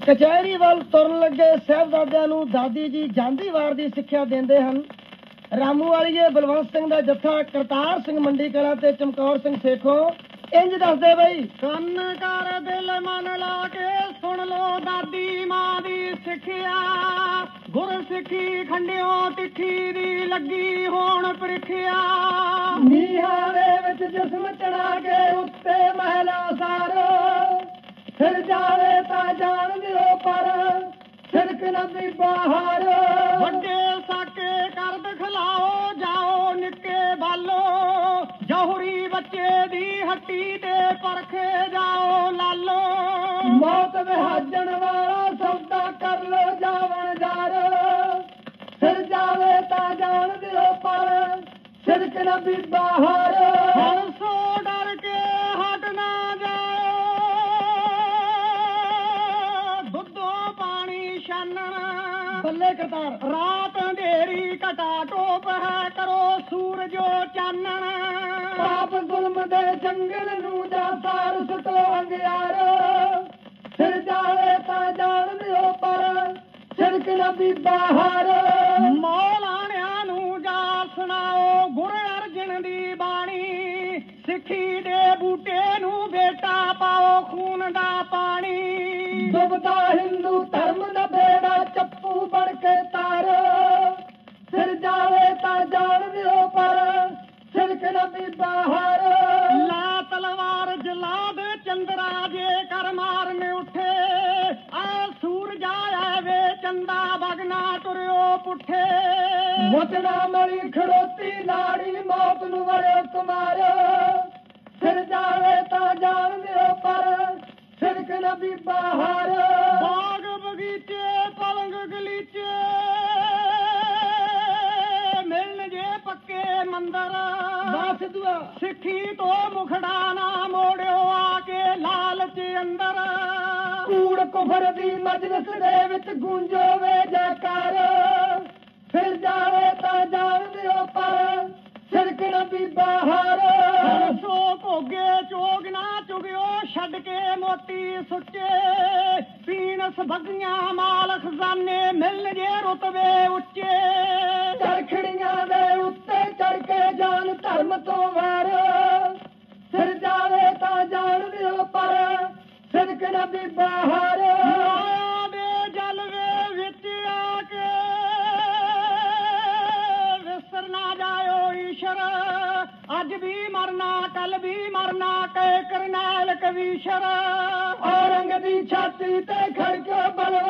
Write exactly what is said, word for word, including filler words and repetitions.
कचहरी ਵੱਲ ਤੁਰਨ ਲੱਗੇ ਸਾਹਿਬਜ਼ਾਦਿਆਂ ਨੂੰ ਦਾਦੀ ਜੀ ਜਾਂਦੀ ਵਾਰ ਦੀ ਸਿੱਖਿਆ ਦਿੰਦੇ ਹਨ। ਰਾਮੂ ਵਾਲੀਏ ਬਲਵੰਤ ਸਿੰਘ ਦਾ ਜੱਥਾ ਕਰਤਾਰ ਸਿੰਘ ਮੰਡੀ ਕਲਾ ਤੇ ਚਮਕੌਰ ਸਿੰਘ ਸੇਖੋਂ ਇੰਜ ਦੱਸਦੇ ਬਈ। ਕੰਨ ਕਰ ਦਿਲ ਮਨ ਲਾ ਕੇ ਸੁਣ ਲੋ ਦਾਦੀ ਮਾਂ ਦੀ ਸਿੱਖਿਆ, ਗੁਰ ਸਿੱਖੀ ਖੰਡਿਓ ਤਿੱਖੀ ਦੀ ਲੱਗੀ ਹੋਣ ਪ੍ਰੀਖਿਆ। ਨੀਹਾਂ ਦੇ ਵਿੱਚ ਜਿਸਮ ਚੜਾ ਕੇ ਉੱਤੇ ਮਹਿਲਾ ਸਾਰੋ, ਫਿਰ ਜਾਵੇ ਤਾਂ ਜਾਣ ਦਿਓ ਪਰ ਸਿਰਕ ਨਦੀ ਬਾਹਰ। ਵੱਡੇ ਸਾਕੇ ਕਰ ਦਿਖਲਾਓ ਜਾਓ ਨਿੱਕੇ ਬਾਲੋ, ਜਹੁਰੀ ਬੱਚੇ ਦੀ ਹੱਟੀ ਤੇ ਪਰਖੇ ਜਾਓ ਲਾਲੋ। ਮੌਤ ਵਿਹਾਜਣ ਵਾਲਾ ਸੌਦਾ ਕਰ ਲੋ ਜਾਵਣ ਜਾਰ, ਫਿਰ ਜਾਵੇ ਤਾਂ ਜਾਣ ਦਿਓ ਪਰ ਸਿਰਕ ਨਦੀ ਬਾਹਰ। ਹੰਸੋ ਡਰ ਕੇ ਹਟ ਨਾ ਜਾਓ, ਦੁੱਧੋਂ ਪਾਣੀ ਛਾਨਣ ਬੱਲੇ ਕਰਤਾਰ। ਰਾਤ ਅੰਧੇਰੀ ਘਟਾ ਟੋਪ ਹੈ ਕਰੋ ਸੂਰਜੋ ਚਾਨਣ। ਪਾਪ ਜ਼ੁਲਮ ਦੇ ਜੰਗਲ ਨੂੰ ਜਾ ਸਾਰ ਸੁਟੋ ਅੰਗਿਆਰ, ਫਿਰ ਜਾਵੇ ਤਾਂ ਜਾਣ ਦਿਓ ਪਰ ਸਿਰਕ ਨਦੀ ਬਾਹਰ। ਮੌਲਾਣਿਆਂ ਨੂੰ ਜਾ ਸੁਣਾਓ ਗੁਰ ਅਰਜਨ ਦੀ ਬਾਣੀ, ਸਿੱਖੀ ਦੇ ਬੂਟੇ ਨੂੰ ਬੇਟਾ ਪਾਓ ਖੂਨ ਦਾ ਪਾਣੀ। ਡੁੱਬਦਾ ਹਿੰਦੂ ਧਰਮ ਦਾ ਬੇੜਾ ਚੱਪੂ ਬਣ ਕੇ ਤਾਰ, ਫਿਰ ਜਾਵੇ ਤਾਂ ਜਾਣ ਦਿਓ ਪਰ ਸਿਰਕ ਨਦੀ ਬਾਹਰ। ਲਾ ਤਲਵਾਰ ਜਲਾਦ ਚੰਦਰਾ ਜੇ ਕਰ ਮਾਰਨ ਉੱਠੇ, ਆ ਸੂਰਜ ਆਇਆ ਵੇ ਚੰਦਾ ਬਗਨਾ ਤੁਰਿਓ ਪੁੱਠੇ। ਮੁੱਟਣਾ ਮਲੀ ਖੜੋਤੀ ਲਾੜੀ ਮੌਤ ਨੂੰ ਵੜਿਓ ਕੁਮਾਰ, ਫਿਰ ਜਾਵੇ ਤਾਂ ਜਾਣ ਦਿਓ ਪਰ ਸਿਰਕ ਨਦੀ ਬਾਹਰ। ਬਾਗ ਬਗੀਚੇ ਪਲੰਗ ਗਲੀਚੇ ਮਿਲਣ ਜੇ ਪੱਕੇ ਮੰਦਰ, ਬਸ ਦੁਆ ਸਿੱਖੀ ਤੋਂ ਮੁਖੜਾ ਨਾ ਮੋੜਿਓ ਆ ਕੇ ਲਾਲਚ ਅੰਦਰ। ਕੂੜ ਕੁਫਰ ਦੀ ਮਜਲਿਸ ਦੇ ਵਿੱਚ ਗੂੰਜੋਵੇ ਜੈਕਾਰ, ਫਿਰ ਜਾਵੇ ਤਾਂ ਜਾਣ ਦਿਓ ਪਰ ਸਿਰਕ ਨਦੀ ਬਾਹਰ। ਸੋ ਭੋਗੇ ਚੋਗ ਨਾ ਚੁਗਿਓ ਛੱਡ ਕੇ ਮੋਤੀ ਸੁੱਚੇ, ਪੀਣ ਸਬੱਗੀਆਂ ਮਾਲ ਖਜ਼ਾਨੇ ਮਿਲਣ ਜੇ ਰੁਤਬੇ ਉੱਚੇ। ਚਰਖੜੀਆਂ ਦੇ ਉੱਤੇ ਚੜ ਕੇ ਜਾਨ ਧਰਮ ਤੋਂ ਵਾਰ, ਫਿਰ ਜਾਵੇ ਤਾਂ ਜਾਣ ਦਿਓ ਪਰ ਸਿਰਕ ਨਦੀ ਬਾਹਰ। ਮਾਇਆ ਦੇ ਜਲਵੇ ਵਿੱਚ ਆ ਕੇ ਵਿਸਰ ਨਾ ਜਾਇਓ ਈਸ਼ਰ, ਅੱਜ ਵੀ ਮਰਨਾ ਕੱਲ ਵੀ ਮਰਨਾ ਕਹਿ ਕਰਨੈਲ ਕਵੀਸ਼ਰ। ਔਰੰਗ ਦੀ ਛਾਤੀ ਤੇ ਖੜ ਕੇ ਬਲਵਾ